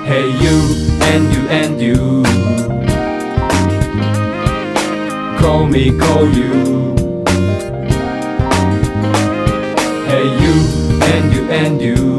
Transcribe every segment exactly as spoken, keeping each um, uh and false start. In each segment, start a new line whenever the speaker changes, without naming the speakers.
Hey you and you and you Call me, call you Hey you and you and you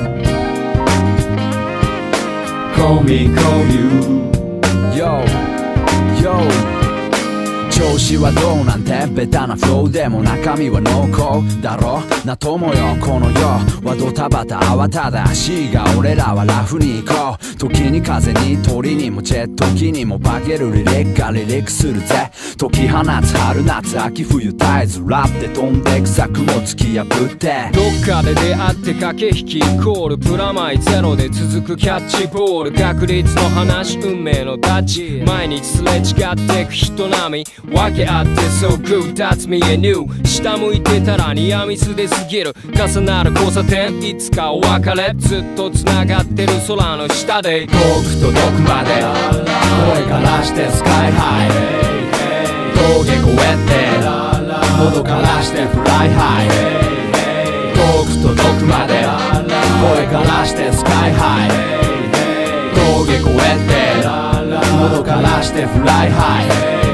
Call me, call you
Yo, yo調子はどうなんてベタなフローでも中身は濃厚だろな友よこの世はドタバタ慌ただしいが俺らはラフに行こう時に風に鳥にもチェ時にも化けるリリックがリリックするぜ解き放つ春夏秋冬絶えずラップで飛んでく策も突き破って
どっかで出会って駆け引きイコールプラマイゼロで続くキャッチボール確率の話運命のタッチ毎日すれ違ってく人並み分け合って So good that's me and you 下向いてたらニアミスで過ぎる重なる交差点いつかお別れずっと繋がってる空の下で
遠く届くまで声からしてスカイハイ峠越えて喉からしてフライハイ遠く届くまで声からしてスカイハイ峠越えて喉からしてフライハイ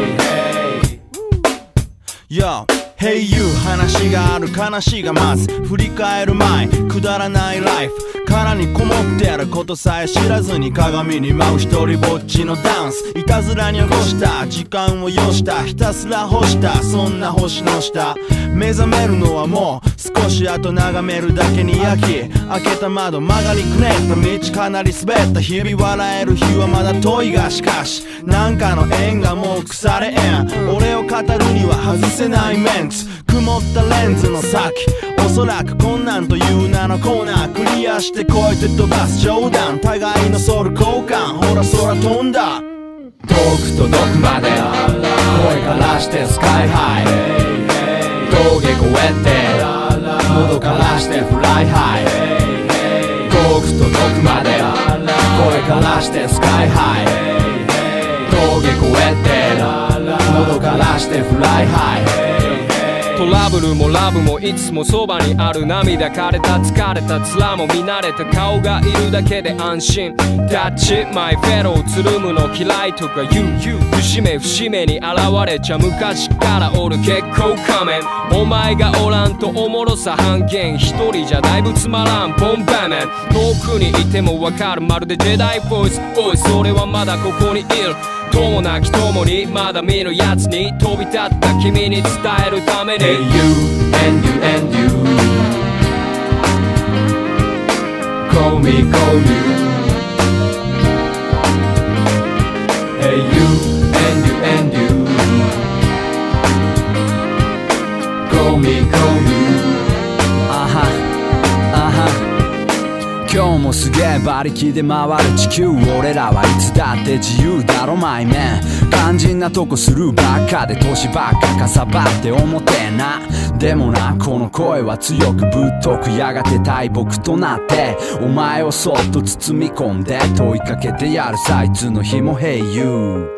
Yo, Hey you 話がある話がまず振り返る前くだらないライフ殻にこもってあることさえ知らずに鏡に舞う一人ぼっちのダンスいたずらに起こした時間をよしたひたすら干したそんな星の下目覚めるのはもう少し後眺めるだけに焼き開けた窓曲がりくねった道かなり滑った日々笑える日はまだ遠いがしかしなんかの縁がもう腐れ縁俺を語るには外せないメンツ曇ったレンズの先おそらく困難という名のコーナークリアして越えて飛ばす冗談互いのソウル交換ほら空飛んだ
遠く届くまで声からしてスカイハイ峠越えて喉からしてフライハイ遠く届くまで声からしてスカイハイ峠越えて喉からしてフライハイ
トラブルもラブもいつもそばにある涙枯れた疲れた面も見慣れた顔がいるだけで安心 That's it my fellow つるむの嫌いとか言う節目節目に現れちゃ昔からおる結構仮面お前がおらんとおもろさ半減一人じゃだいぶつまらんボンバーメン遠くにいてもわかるまるでジェダイボイスおいそれはまだここにいる友なき友にまだ見るやつに飛び立った君に伝えるために
Hey you and you and you Call me, call you Hey you and you and you Call me, call you
あはあは今日もすげえ馬力で回る地球俺らはいつだって自由だろマイメン肝心なとこスルーばっかで年ばっかかさばって思ってんなでもなこの声は強くぶっとくやがて大木となってお前をそっと包み込んで問いかけてやるさいつの日も Hey you